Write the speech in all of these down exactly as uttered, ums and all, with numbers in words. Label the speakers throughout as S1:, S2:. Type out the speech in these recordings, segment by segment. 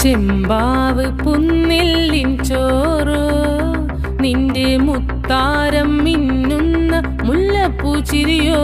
S1: ചെമ്പാവ് പുന്നില്ലിൻ ചോറോ നിന്റെ മുത്താരം മിന്നുന്ന മുല്ലപ്പൂച്ചിരിയോ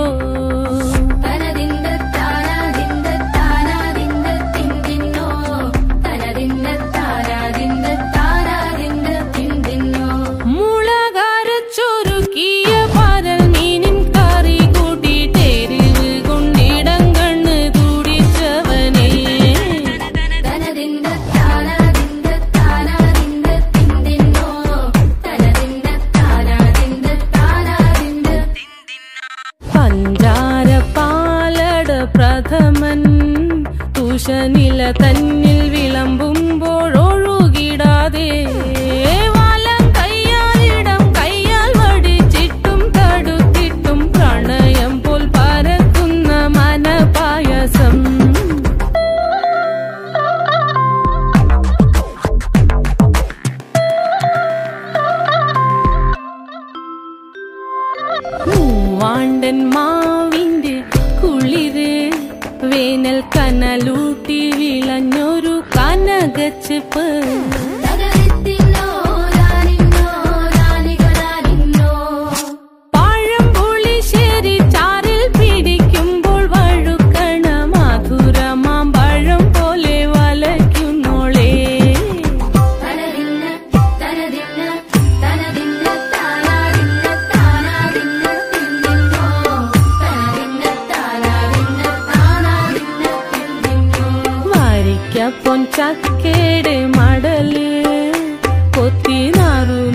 S1: പ്രഥമൻ തുഷനില തന്നിൽ വിളമ്പുമ്പോഴൊഴുകിടാതെ വലം കയ്യാലിടം കയ്യാൽ വടിച്ചിട്ടും തടുത്തിട്ടും പ്രണയം പോൽ പരക്കുന്ന മനപായസം മൂവാണ്ടൻ മാവിന്റെ കുളിര് വേനൽ കനലൂട്ടി വിളഞ്ഞൊരു കനകച്ചെപ്പ് പഴംപുളിശ്ശേരി ചാറിൽ പിടിക്കുമ്പോൾ വഴുക്കണ മധുരമാം പഴം പോലെ വലയ്ക്കുന്നോളേ പൊൻചക്കേടെ മടല് കൊത്തി നാറു